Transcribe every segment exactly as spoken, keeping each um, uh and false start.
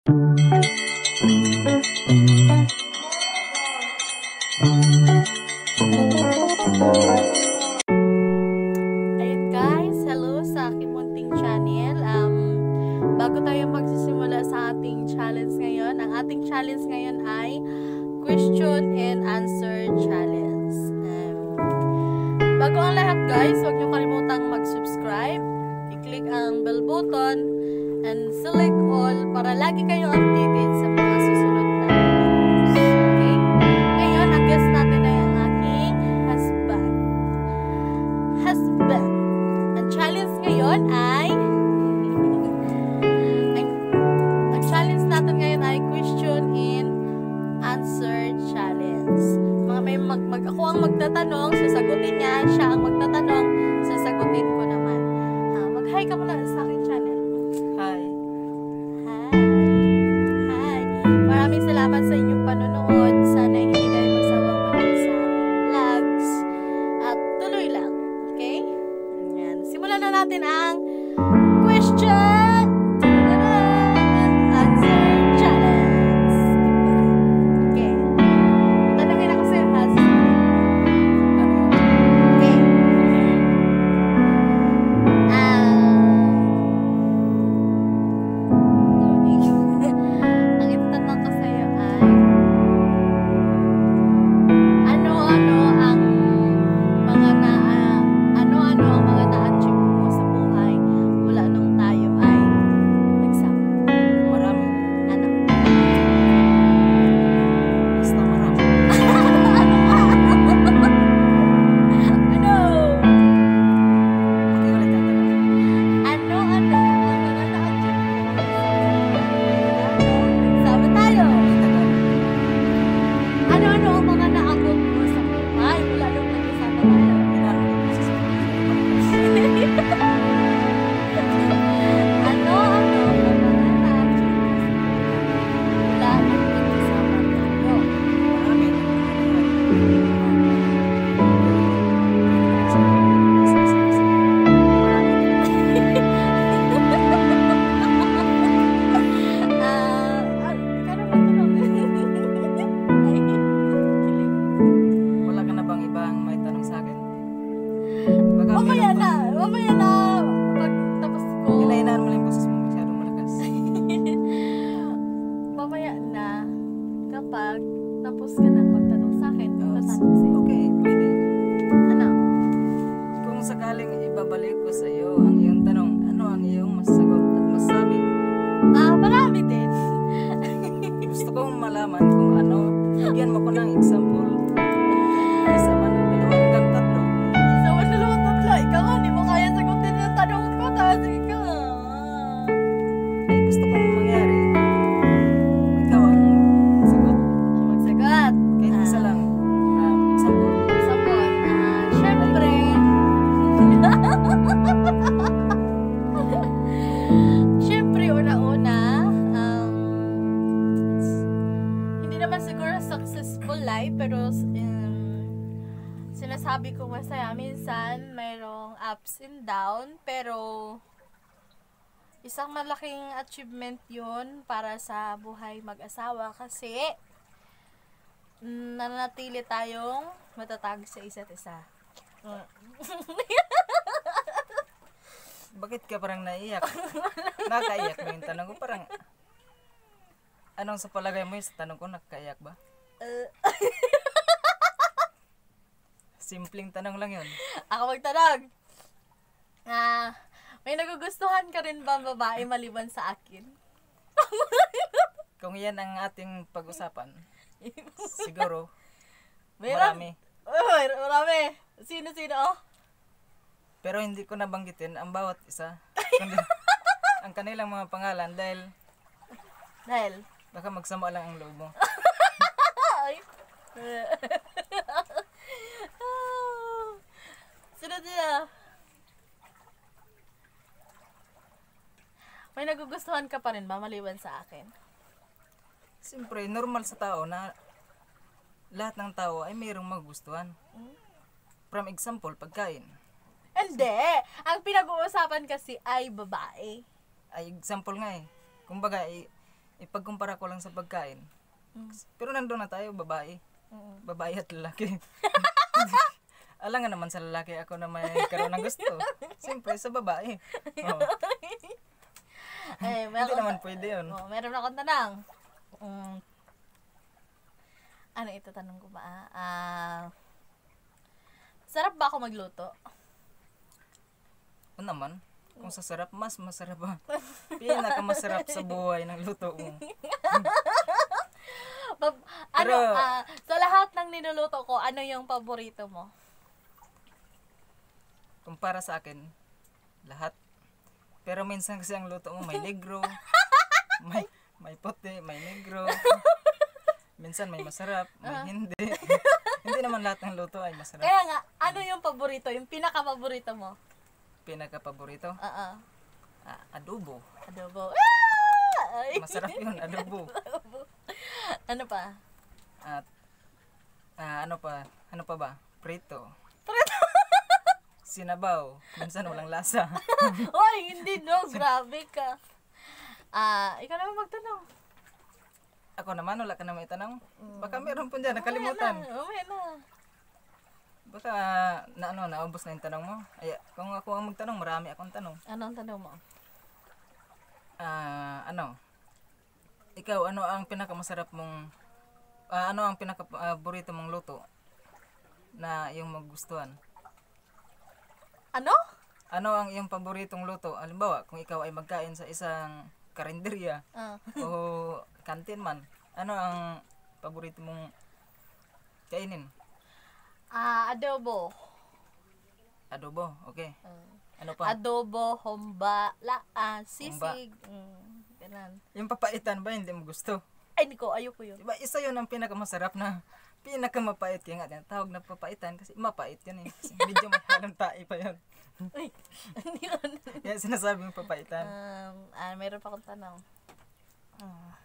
Ayun guys, hello sa aking munting channel. Um, bago tayo magsisimula sa ating challenge ngayon, ang ating challenge ngayon ay question and answer challenge. Um, bago ang lahat guys, huwag niyo kalimutang mag-subscribe, i-click ang bell button, and select all para lagi kayong updated sa mga susunod na videos. Okay? Ngayon, ang guest natin ay ang aking husband. Husband. Ang challenge ngayon ay ang, ang challenge natin ngayon ay question and answer challenge. Mga may mag, mag ako ang magtatanong, sasagutin niya, siya ang magtatanong, sasagutin ko naman. Uh, mag-hi ka muna sa aking channel. Hi. Hi. Hi. Maraming salamat sa inyong panonood. Sana hindi kayo magsawang manood sa vlogs. At tuloy lang. Okay? Ayan. Simulan na natin ang question and answer challenge. Diba? Okay. Tanungin ako sa'yo, Has. Okay. Ah... Ang itatanong ko sa'yo ay ano-ano ang mga na uh, ano-ano ang mga na-achieve mo sa buhay mula nung tayo ay nagsama? Marami. Ano? Basta marami. Ano? Okay, ulit ang tanong. Ano-ano ang mga na-achieve mo? Nagsama tayo. Ano-ano ang mga naabot mo sa buhay mula nung nagsama tayo? Inano ko yung isa sa mga Ano ang mga na-achieve mo mula nung nagsama tayo? marami. Ah, ah, kano ba ito lang? Ay, kilig. Wala ka na bang ibang may tanong sa akin? Baka Mamaya meron na, pa. mamaya na, pag tapos ko. Hinahinaan mo lang yung boses mo masyadong malakas. Mamaya na, kapag tapos ka na magtanong sa akin, Oh, tatanong sa'yo. okay, pwede. Ano? Kung sakaling ibabalik ko sa iyo ang iyong tanong, ano ang iyong masasagot at masasabi? Ah, marami din. Gusto kong malaman kung ano. Bigyan mo ko ng example. Isa man ng dalawa hanggang tatlo. Isa mo dalawang tatlo, ikaw nga, di mo kaya sagutin yung tanong ko, tapos ikaw. Ay, gusto kong mangyari. Ikaw ang sagot. Magsagot. Kahit Ah, isa lang. Um, example. Sabon. Ah, syempre. Syempre, una-una, um, hindi naman siguro successful life, pero um, sinasabi ko masaya. Minsan, mayroong ups and down, pero isang malaking achievement yun para sa buhay mag-asawa kasi mm, nananatili tayong matatag sa isa't isa. Bakit ka parang naiyak? Nakaiyak mo yung tanong ko. Parang, anong sa palagay mo yung sa tanong ko, nakaiyak ba? Uh, Simpleng tanong lang yun. ako magtanong. Ah, may nagugustuhan ka rin ba babae maliban sa akin? Kung yan ang ating pag-usapan, siguro, Mayroon? marami. Oh, mayroon, marami. Sino-sino? Oh? Pero hindi ko nabanggitin ang bawat isa. Kundi ang kanilang mga pangalan dahil Dahil? baka magsama lang ang loob mo. Ay. Sino-sino? May nagugustuhan ka pa rin ba maliban sa akin? Siyempre, normal sa tao na lahat ng tao ay mayroong magustuhan. From example, pagkain. Hindi. Ang pinag-uusapan kasi ay babae. Ay example nga eh. Kumbaga, eh, ipagkumpara ko lang sa pagkain. Mm. Pero nandun na tayo, babae. Mm. Babae at lalaki. Alam nga naman sa lalaki ako na may karoon ng gusto. Siyempre, sa babae. Oo. Eh, Hindi meron, naman pwede yun. oh, meron akong tanong. Mm. Ano ito tanong ko ba? Ah, ah, sarap ba ako magluto? O naman, kung sa sarap, mas masarap ba? Pinakamasarap sa buhay ng luto mo. Pab- ano, Pero- ah, sa lahat ng niluluto ko, ano yung paborito mo? Kung para sa akin, lahat. Pero minsan kasi ang luto mo may negro, may, may puti, may negro. Minsan may masarap, may hindi. Hindi naman lahat ng luto ay masarap. Kaya nga, ano yung paborito? Yung pinaka-paborito mo? Pinaka-paborito, Oo. ah, adobo. Adobo. Ah! Ay. Masarap yun, adobo. Ano pa? At ah, ano pa? Ano pa ba? Prito. Prito. Sinabaw. Minsan walang lasa. Oy, hindi no. Grabe ka. Ah, ikaw naman magtanong. Ako naman, wala ka na may tanong. Baka meron po dyan, nakalimutan. Umay na. Baka na ano, naubos na yung tanong mo. Ay, kung ako ang magtanong, marami akong tanong. Ano ang tanong mo? Ah, ano? Ikaw, ano ang pinakamasarap mong ah, ano ang pinaka-paborito mong luto na iyong magustuhan? Ano? Ano ang iyong paboritong luto? Halimbawa, kung ikaw ay magkain sa isang karinderya Ah. o kantin man, ano ang paborito mong kainin? Ah, adobo. Adobo, okay. Ah. Ano pa? Adobo, homba, la, ah, sisig. Mm, ganun. Yung papaitan ba hindi mo gusto? Ay, hindi ko. Ayoko yun. Diba, isa yun ang pinakamasarap na pinakamapait. Kaya nga, tawag na papaitan kasi mapait yun eh. Kasi medyo may halong tae pa yun. Ay, hindi ko. Kaya sinasabing papaitan. Um, ah, mayroon pa akong tanong. Ah.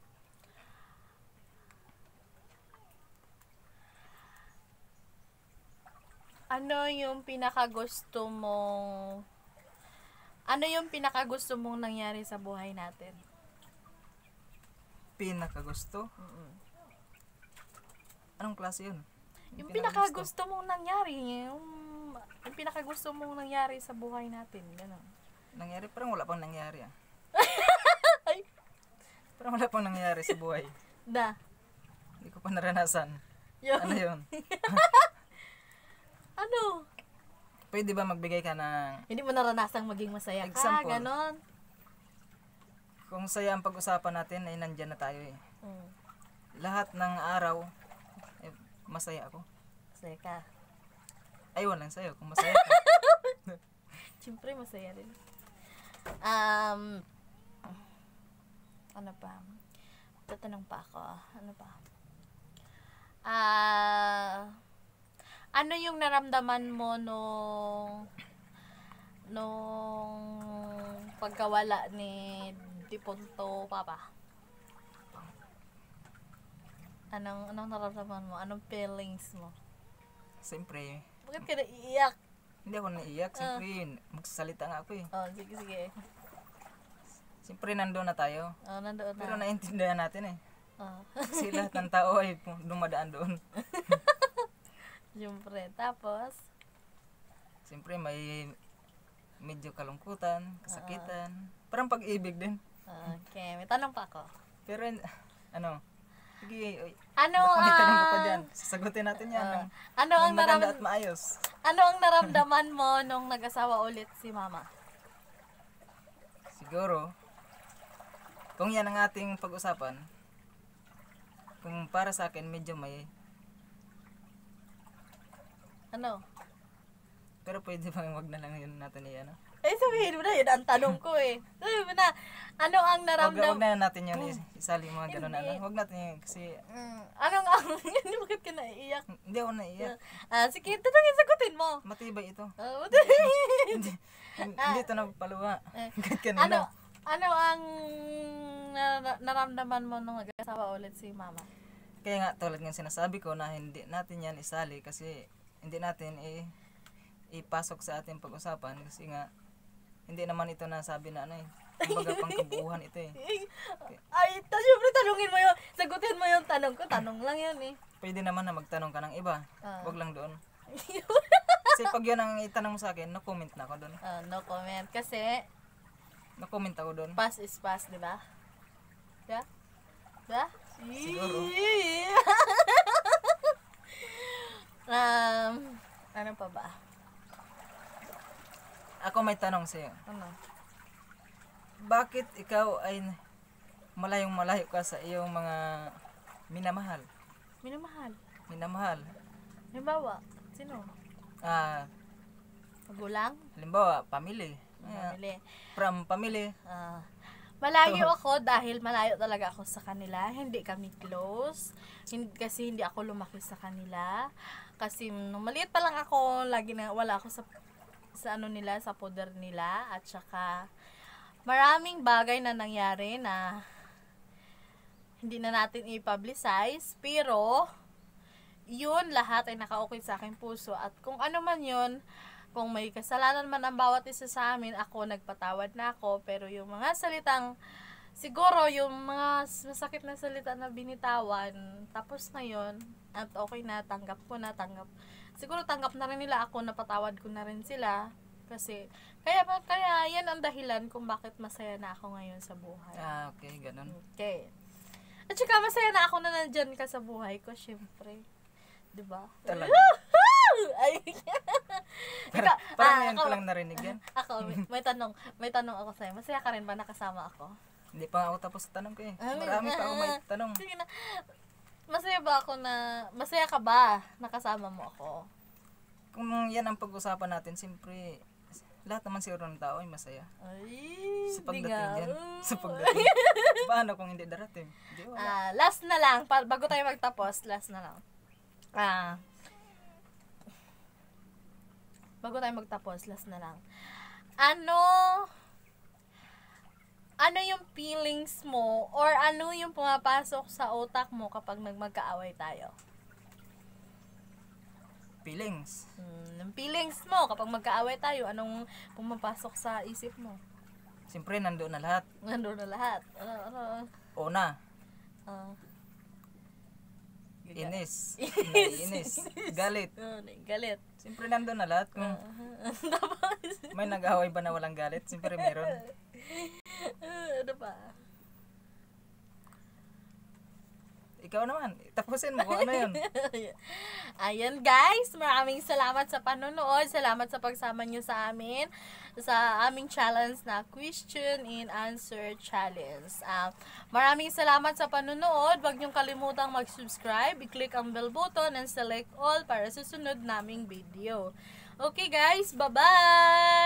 Ano yung pinakagusto mong Ano yung pinakagusto mong nangyari sa buhay natin? Pinakagusto? Anong klase yun? Yung pinakagusto mong nangyari, yung, yung pinakagusto mong nangyari sa buhay natin, gano'n. Nangyari? Parang wala pang nangyari ah. Ay, Parang wala pang nangyari sa buhay. da. Hindi ko pa naranasan. Yun. Ano yun? Ano? Pwede ba magbigay ka ng Hindi mo naranasang maging masaya ka, Example. gano'n. kung saya ang pag-usapan natin ay nandyan na tayo eh. Mm. Lahat ng araw, eh, masaya ako. Masaya ka. Aywan lang sa'yo kung masaya ka. Siyempre, masaya rin. Um, ano pa? Tatanong pa ako. Ano pa? Ah, ano yung naramdaman mo nung nung pagkawala ni Diponto Papa? Anong anong naramdaman mo? Anong feelings mo? Siyempre, Bakit ka naiiyak? hindi ako naiyak. Siyempre, magsasalita nga ako eh. Oh, sige, sige. Siyempre, nandun na tayo. Oh, nandoon na. Pero naiintindihan natin eh. Oh. Kasi lahat ng tao ay pu- dumadaan doon. Siyempre. Tapos, Siyempre, may medyo kalungkutan, kasakitan. Parang pag-ibig din. okay. May tanong pa ako. Pero, ano, sige, oy, Ano baka may tanong ka pa ang dyan. Sasagutin natin yan. ng, ano ang ng maganda naram at maayos. ano ang naramdaman mo nung nag-asawa ulit si Mama? Siguro, kung yan ang ating pag-usapan, kung para sa akin, medyo may, Ano? pero pwede bang wag na lang yun natin i ano? Eh, sabihin mo na, yun ang tanong ko eh. Sabihin mo na, ano ang Wag, naramdam... wag na natin yun is- isali yung mga ganun. Ano. Wag natin yun kasi Mm, anong ang... Hindi, bakit ka naiiyak? hindi ako naiyak. Ah, sige, tanongin, sagutin mo. Matibay ito. Ah, what- hindi, hindi ito nagpaluwa. Eh, Kahit ano, kanina. ano ang nara- naramdaman mo nung nag-asawa ulit si Mama? Kaya nga tulad ng sinasabi ko na hindi natin yan isali kasi hindi natin i ipasok sa ating pag-usapan kasi nga hindi naman ito nasabi na ano eh. Kumbaga pang kabuuhan ito eh. Ay, ta, syempre tanungin mo yung, sagutin mo yung tanong ko. Tanong lang yan eh. Pwede naman na magtanong ka ng iba. Ah. Wag lang doon. Kasi pag yun ang itanong mo sa akin, no comment na ako doon. Ah, no comment. Kasi, No comment ako doon. pass is pass, di ba? Yeah? Diba? Siguro. um, ano pa ba? Ako may tanong sa'yo. Ano? Bakit ikaw ay malayong malayo ka sa iyong mga minamahal? Minamahal. Minamahal. Halimbawa, sino? Ah, Magulang? halimbawa, family. Ah, Family. from family. Ah, malayo ako dahil malayo talaga ako sa kanila. Hindi kami close. Hindi, kasi hindi ako lumaki sa kanila. Kasi nung maliit pa lang ako, lagi na wala ako sa sa ano nila, sa poder nila. At saka maraming bagay na nangyari na hindi na natin i-publicize. Pero yun lahat ay naka-okay sa aking puso. At kung ano man yun, kung may kasalanan man ang bawat isa sa amin, ako nagpatawad na ako. Pero yung mga salitang, siguro yung mga masakit na salita na binitawan, tapos na yun, at okay na, tanggap ko na, tanggap. Siguro tanggap na rin nila ako, napatawad ko na rin sila. Kasi, kaya, kaya yan ang dahilan kung bakit masaya na ako ngayon sa buhay. Ah, okay, ganun. Okay. At saka masaya na ako na nandyan ka sa buhay ko, syempre. Diba? Talaga. Ay. Para, parang ah, ngayon ko ako- lang narinig yan. Ako, may, may tanong, may tanong ako sa'yo. Masaya ka rin ba nakasama ako? Hindi pa ako tapos sa tanong ko eh. Ah, Marami pa ako may tanong. Sige na. Masaya ba ako na, masaya ka ba nakasama mo ako? Kung yan ang pag-usapan natin, siyempre, lahat naman siguro ng tao ay masaya. Ay, Sa di pagdating nga. dyan. Sa pagdating. Paano kung hindi darating? Di wala. Ah, last na lang, pa, bago tayo magtapos, last na lang. Ah, bago tayo magtapos, last na lang. Ano, ano yung feelings mo or ano yung pumapasok sa utak mo kapag nagmagkaaway tayo? Feelings. Hmm, yung feelings mo kapag magkaaway tayo, anong pumapasok sa isip mo? Siyempre, nandoon na lahat. Nandun na lahat. Ano, ano, Una, ah, inis. Naiinis. Galit. ano, galit. Siyempre, nandoon na lahat. Kung Tapos, may nag-away ba na walang galit, siyempre meron. ano pa? Ikaw naman, tapusin mo kung ano yun. Ayan guys, maraming salamat sa panonood. Salamat sa pagsama nyo sa amin sa aming challenge na question and answer challenge. Um, maraming salamat sa panonood. Huwag nyong kalimutang mag-subscribe, i-click ang bell button and select all para sa sunod naming video. Okay guys, bye-bye!